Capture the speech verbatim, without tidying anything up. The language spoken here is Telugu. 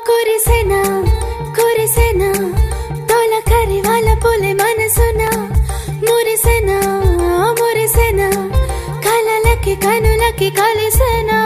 కురిసెనా కురిసెనా తొలకరి వాళ్ళ పులి మనసునా మురిసెనా మురిసెనా కలలకి కనులకి కలిసెనా